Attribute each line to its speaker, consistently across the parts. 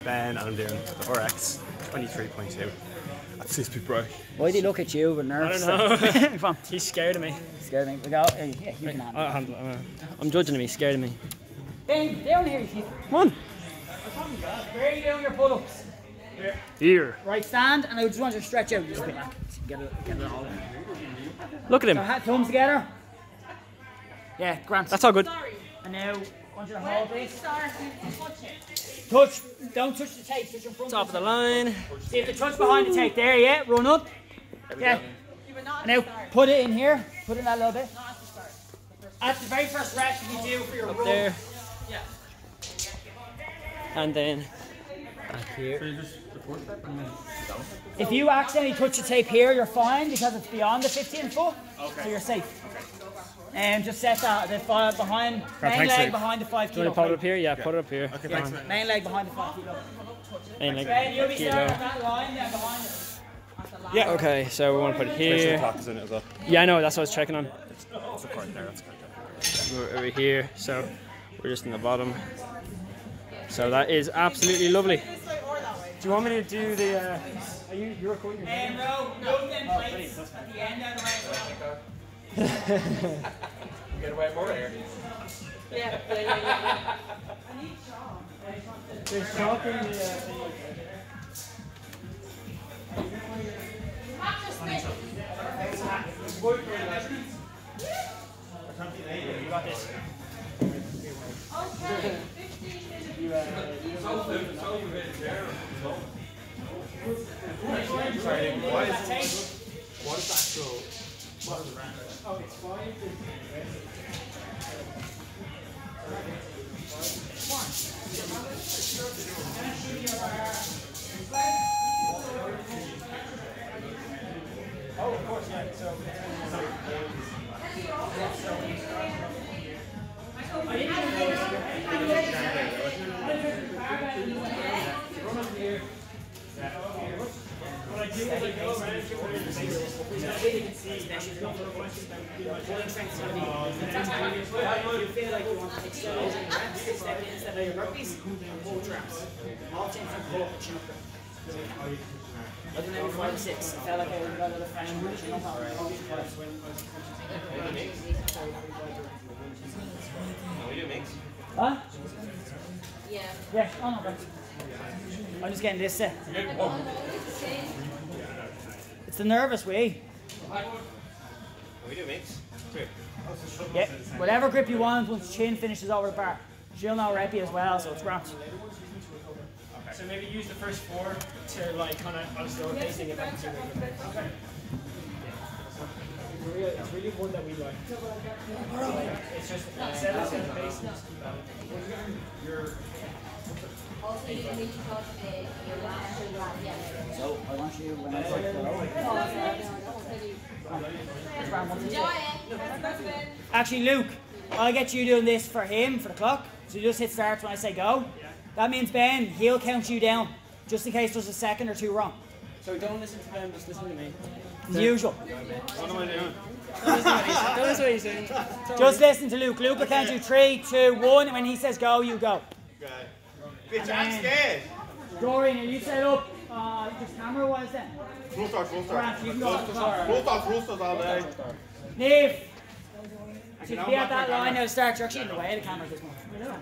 Speaker 1: Ben, and I'm doing the RX 23.2. That seems to be bright.
Speaker 2: Why do you look at you with nerves?
Speaker 3: I don't know.
Speaker 2: Come on.
Speaker 3: He's scared of me.
Speaker 2: Scared of me. We go. Yeah, you can handle it.
Speaker 3: I'm judging him. He's scared of me.
Speaker 2: Ben, down here, you
Speaker 3: Come on.
Speaker 2: Where are you doing your pull-ups?
Speaker 3: Here.
Speaker 2: Right, stand, and I just want you to stretch out. Just get back. Get it all in.
Speaker 3: Look at him.
Speaker 2: So, thumbs together. Yeah, Grant.
Speaker 3: That's all good.
Speaker 2: And now, I want you to hold this. Touch. Don't touch the tape. Touch in front.
Speaker 3: Top of the line.
Speaker 2: See if the touch behind the tape. There, yeah. Run up. Yeah. And now, put it in here. Put it in that little bit. At the very first rep you do for your
Speaker 3: Up
Speaker 2: roll.
Speaker 3: there.
Speaker 2: Yeah.
Speaker 3: And then back here.
Speaker 2: If you accidentally touch the tape here, you're fine because it's beyond the 15 foot, so you're safe. And just set that the behind main leg behind the 5
Speaker 3: Do you
Speaker 2: kilo.
Speaker 3: want to put it up here? Yeah, put it up here.
Speaker 1: Okay, thanks, man.
Speaker 2: Main leg behind the 5 kilo.
Speaker 3: Main leg.
Speaker 2: Ben, you'll be
Speaker 3: Kilo.
Speaker 2: starting at that line there behind it.
Speaker 3: Yeah. Okay, so we want to put it
Speaker 1: Make sure the
Speaker 3: here.
Speaker 1: clock is in it as well.
Speaker 3: Yeah, I know. That's what I was checking on.
Speaker 1: It's recording there, that's good.
Speaker 3: We're over here, so we're just in the bottom. So that is absolutely lovely. Do you want me to do the? Are you're recording?
Speaker 2: And row, move them plates at the end of the right.
Speaker 1: Get away more here.
Speaker 2: Yeah.
Speaker 3: There's chalk in the. You got this.
Speaker 2: Okay.
Speaker 1: What's actual?
Speaker 3: Oh, of course, yeah. So. What I do is I go around to where the base is.
Speaker 2: You feel like you want to excel in reps, step in, step out your burpees, pull traps. All 10 from pull up, chin up. I don't know, 5 or 6. I felt like I got another fresh chin up.
Speaker 1: We do mix.
Speaker 2: Huh?
Speaker 4: Yeah.
Speaker 2: Yeah, oh no, right. I'm just getting this set. It's the nervous way.
Speaker 1: We do mix.
Speaker 2: Yeah, whatever grip you want once chin finishes over the bar. She'll know reppy as well, so it's grand.
Speaker 3: So maybe use the first 4 to like kind of on slower pacing it back to okay. It's really one that we like. It's just 7 pace.
Speaker 4: Also, you need to touch your last
Speaker 2: So I want you when I say go. Actually, Luke, I'll get you doing this for him for the clock. So you just hit start when I say go. That means Ben, he'll count you down, just in case there's a second or 2 wrong.
Speaker 3: So don't listen to them, just listen to me.
Speaker 2: As usual.
Speaker 1: What am I doing?
Speaker 3: That is what he's saying.
Speaker 2: Just listen to Luke. Luke will count you 3, 2, 1, and when he says go, you go.
Speaker 1: Okay. Bitch, I'm scared.
Speaker 2: Doreen, are you set up just camera-wise then?
Speaker 1: Full start, full start.
Speaker 2: Grant, you can go.
Speaker 1: Full start all day.
Speaker 2: Neve! So you be at that line now to start. You're actually in the way of the camera at this point.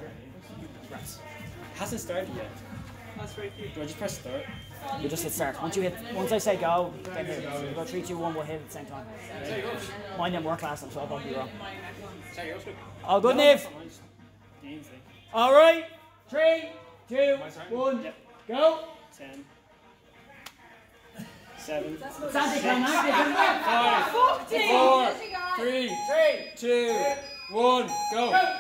Speaker 3: Hasn't started yet. That's very cute. Do I just press start?
Speaker 2: You just hit start. Once I say go, then hit. So you go 3, 2, 1, we'll hit at the same time. Mine didn't work last time, so I'll probably be wrong. All good, Neve? Alright. 3, 2, 1, go.
Speaker 3: 10. 7.
Speaker 2: Santi, come on.
Speaker 3: 5. 4. 3. 2. 1. Go.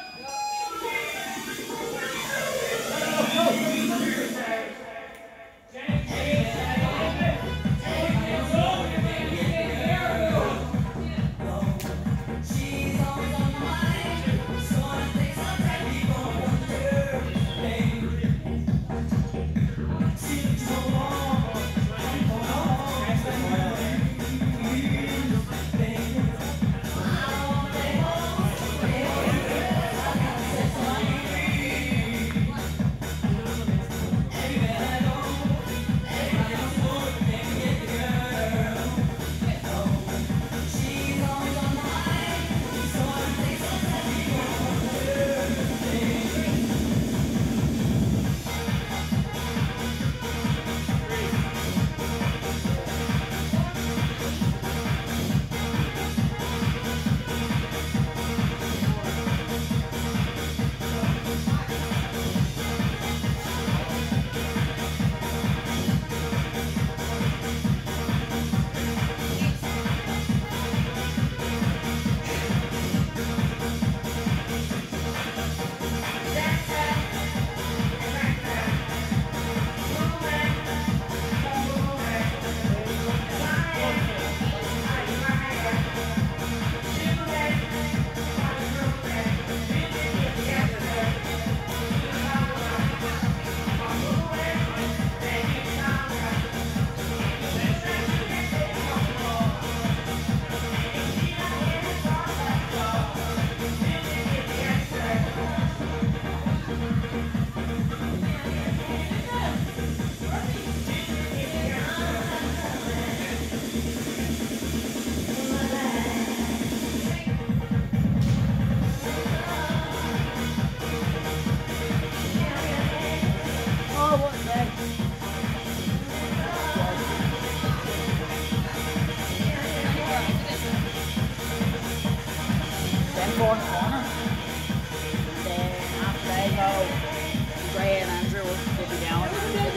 Speaker 2: Then 4 in the corner. Then after they go, Gray and Andrew will be down.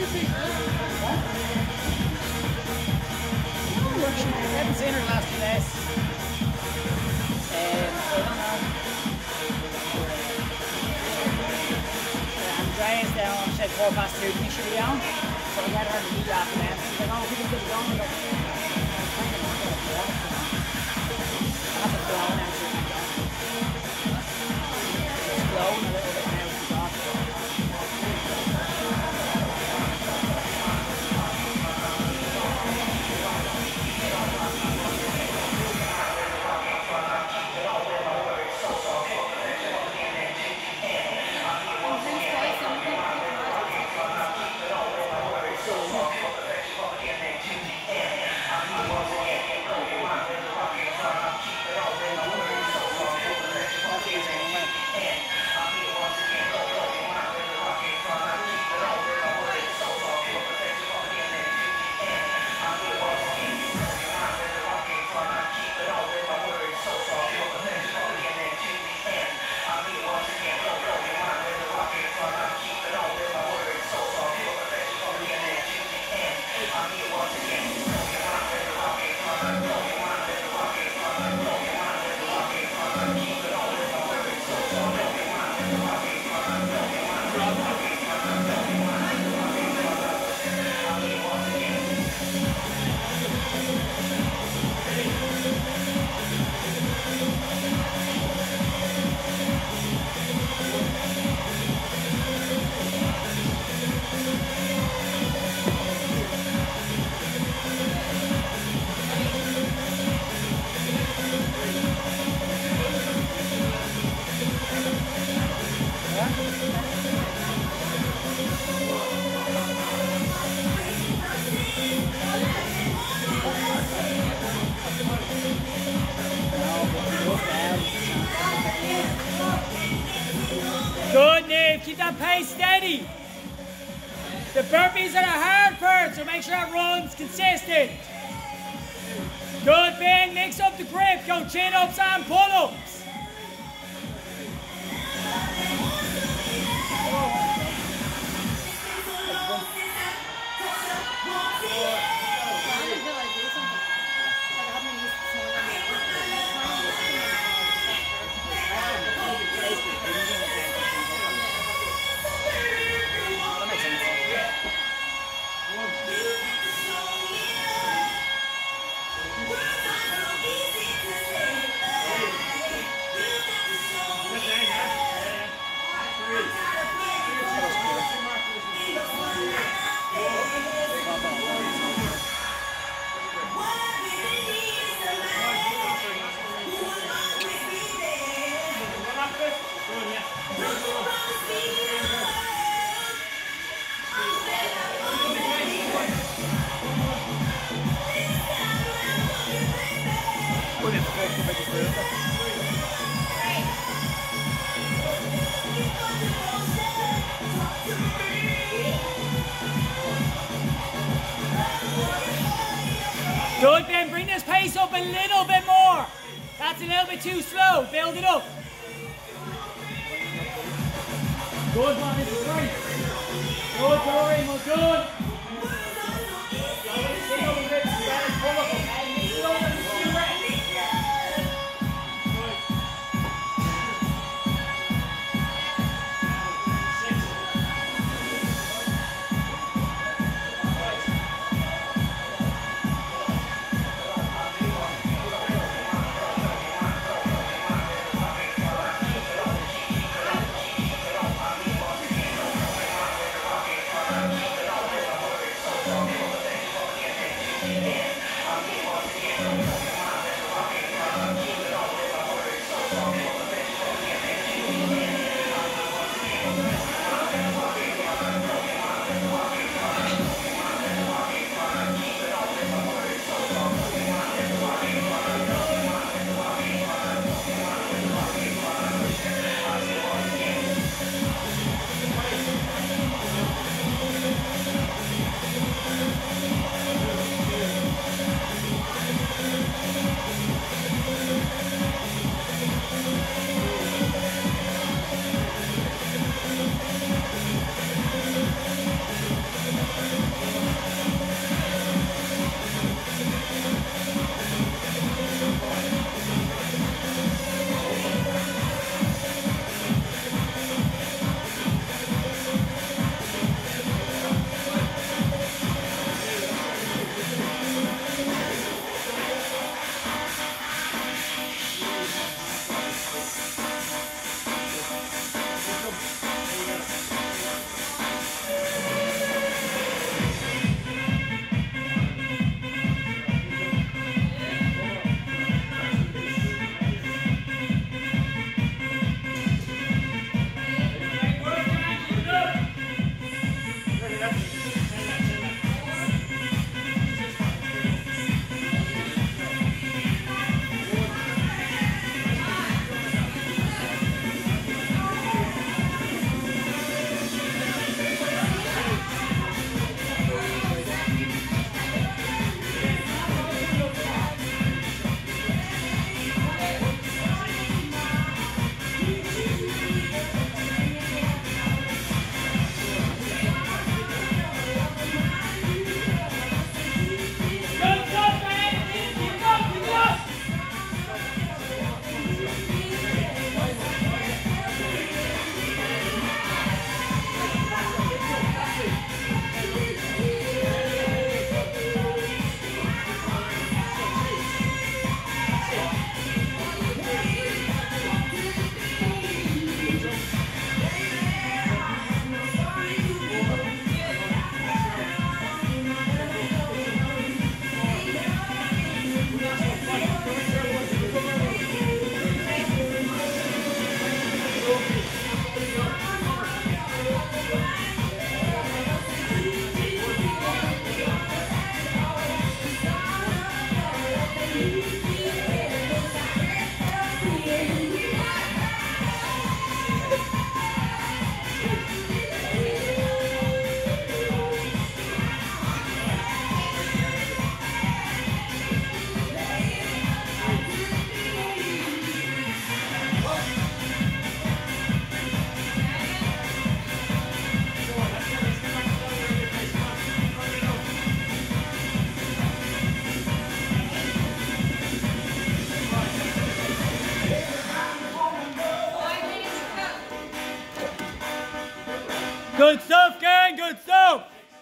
Speaker 2: I haven't seen her the last 2 days. I don't know. Andrea's down, she said 2:15. Do you think she'll be down? So we had her to meet after them. She's like, oh, people could be going. I have to blow now. It's blowing a little bit now. She's off. Good, Nave. Keep that pace steady. The burpees are the hard part, so make sure that runs consistent. Good, Ben. Mix up the grip. Go chin-ups and pull-ups. Good, Ben. Bring this pace up a little bit more. That's a little bit too slow. Build it up. Good, man. This is great. Good, Corey. Well done.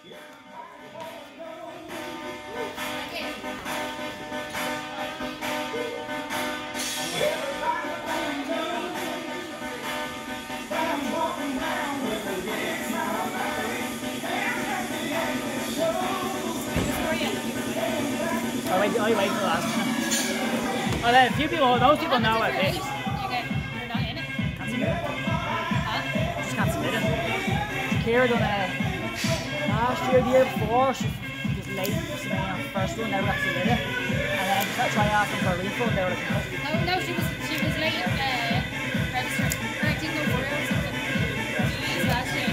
Speaker 2: I wait till the last minute. Well, a few people, those people know what it is.
Speaker 4: You're not in it?
Speaker 2: Can't submit it.
Speaker 4: Huh?
Speaker 2: Just can't submit it. Shakira done a last year, the year before, she was late submitting her first one, never got submitted. And then try asking for a refund, they were like, no.
Speaker 4: No, she was late registering. Or I didn't go through or something. She used last year.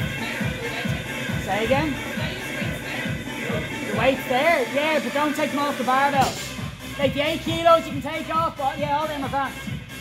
Speaker 2: Say again? The weight's there, yeah, but don't take them off the barbell. Like the 8 kilos you can take off, but yeah, all them are fine.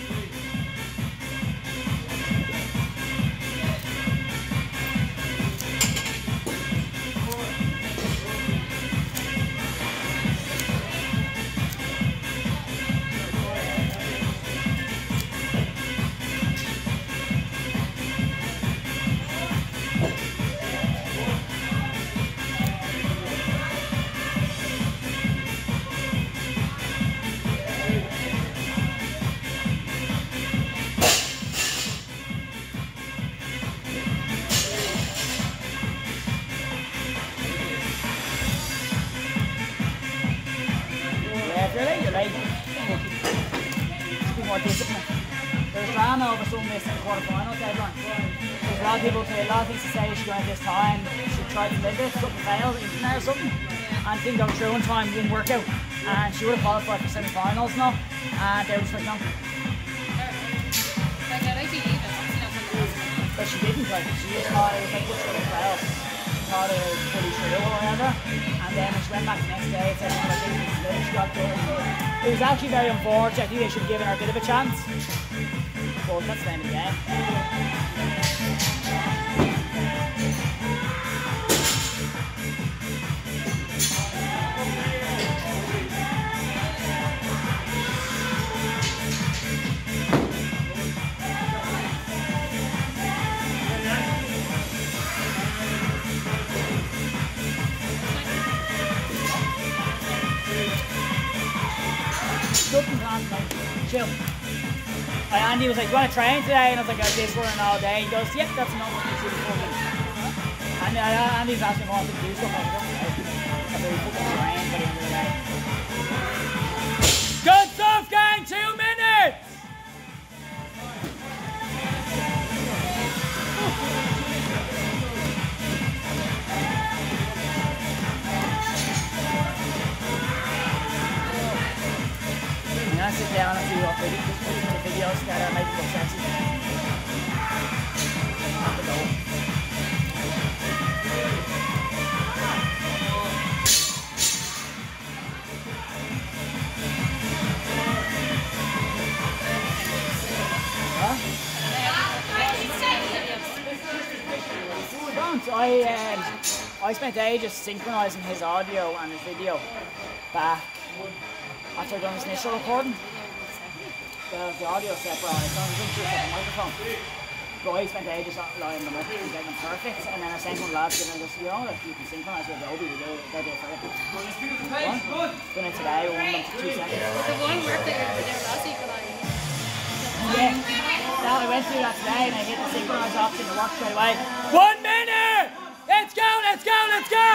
Speaker 2: There's drama over some missing the quarterfinals deadline. There's a lot of things to say she went this time, she tried to live it, something failed, internet or something, and didn't go through in time, didn't work out. And she would have qualified for semi-finals now, and they were just like, no. But she didn't, like, she just thought it was like, what's going to fail? She thought it was pretty true or whatever, and then when she went back the next day, it said, she got done. It was actually very unfortunate. I think they should have given her a bit of a chance. But that's the end of the game. Nothing planned, like, chill. Andy was like, "Do you want to train today?" And I was like, "I did running all day." He goes, "Yep, that's enough." And Andy's asking me if I wanted to do something. I don't know. I really fucking train by the end of the day. Good stuff, gang. 2 minutes. I'm gonna sit down and see what videos that are making look sexy. Not the goal. Huh? I spent ages synchronizing his audio and his video back after I'd done his initial recording. The audio separate, it's on a microphone. But I spent ages lying them up and getting them perfect, and then I sent one lads and I just, you know, like you can synchronize with Adobe, they'll do it for you. Done it today, we won them for 2 seconds.
Speaker 4: The one work that you're doing last week,
Speaker 2: yeah, now I went through that today and I hit the synchronize option to work straight away. 1 minute! Let's go, let's go, let's go!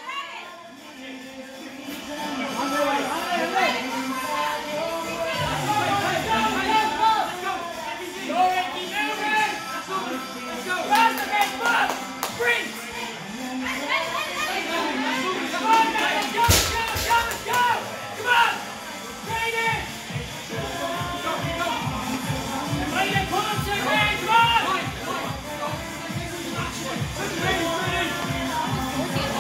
Speaker 2: On the way, on the way! Go, Ricky, move it! Let's go! Pass the best ball! Sprint! Come on, man! Let's go, let's go, let's go, let's go! Come on! Train it! Ready to pull up to the ground, come on!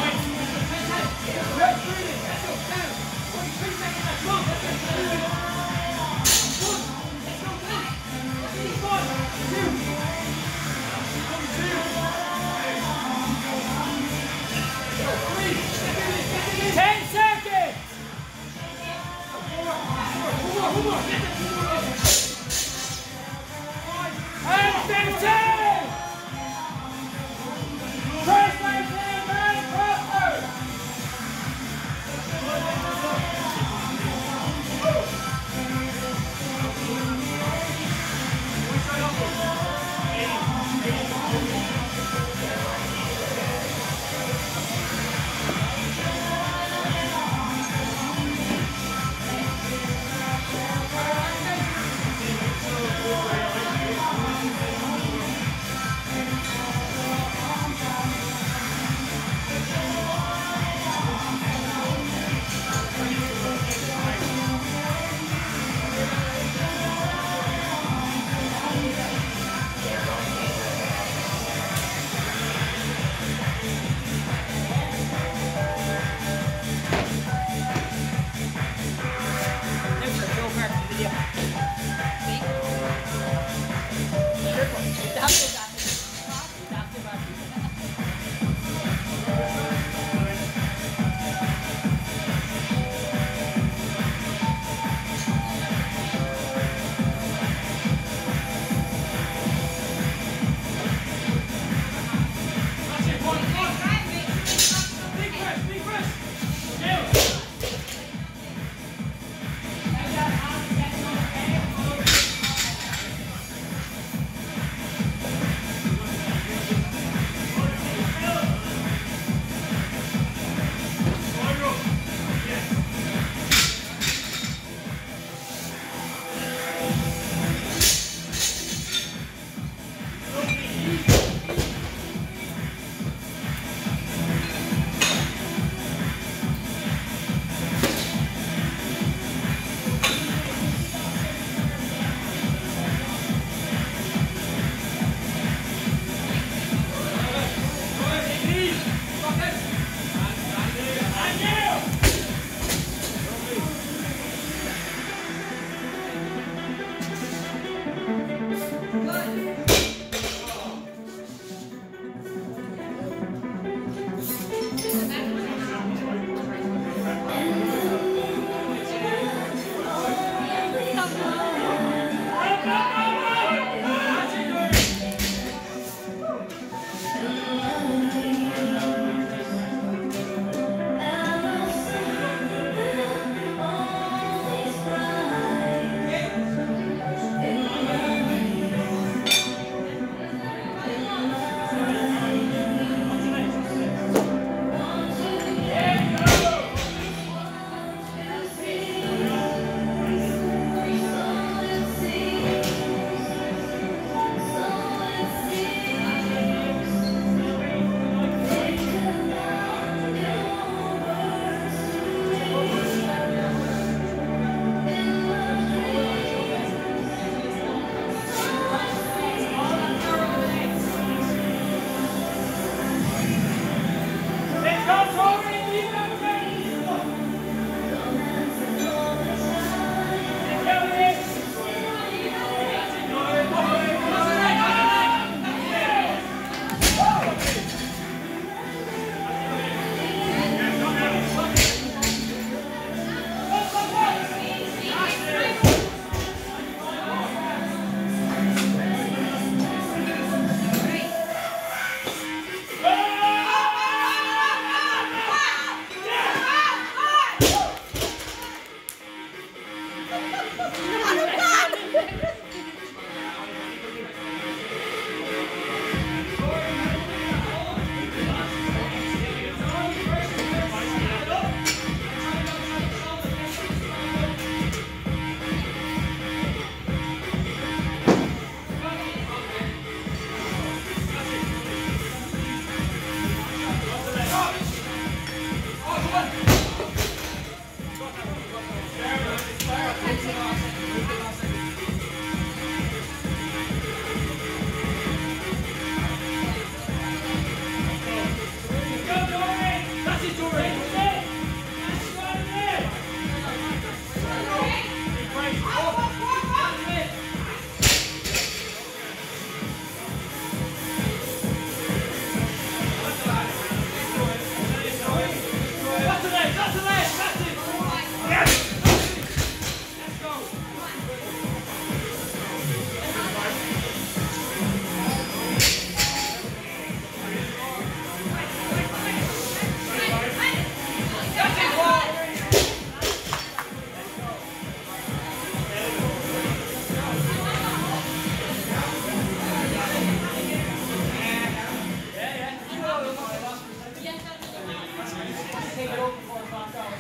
Speaker 2: Take it over before it's knocked out.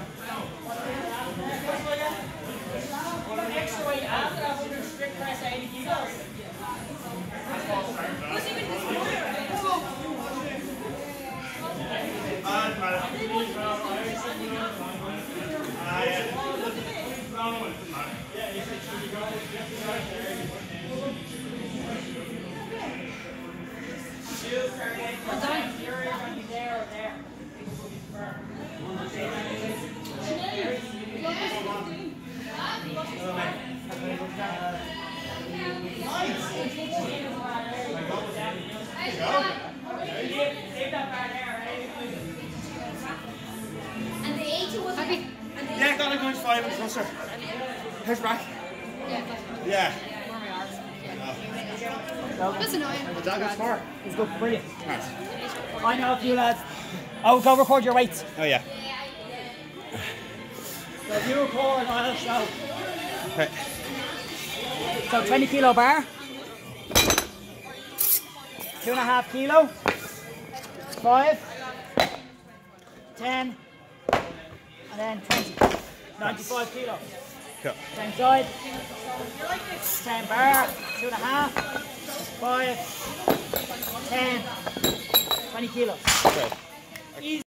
Speaker 2: Extra weight after that, we're going to strict press 80 kilos.
Speaker 4: And the 80 was happy.
Speaker 1: Yeah, got like 95 in the thruster. Here's back. Yeah.
Speaker 4: That's annoying.
Speaker 1: The dog is far.
Speaker 2: It's good, brilliant.
Speaker 1: Nice.
Speaker 2: I know a few lads. Oh, go record your weights.
Speaker 1: Oh yeah.
Speaker 2: So if you record, I'll show.
Speaker 1: Okay.
Speaker 2: So 20 kilo bar. 2.5 kilo. 5. 10. And then 20. 95 kilo.
Speaker 1: Cool.
Speaker 2: Same side. Same bar. 2.5. 5. 10. 20 kilos.
Speaker 1: Okay.
Speaker 2: Easy.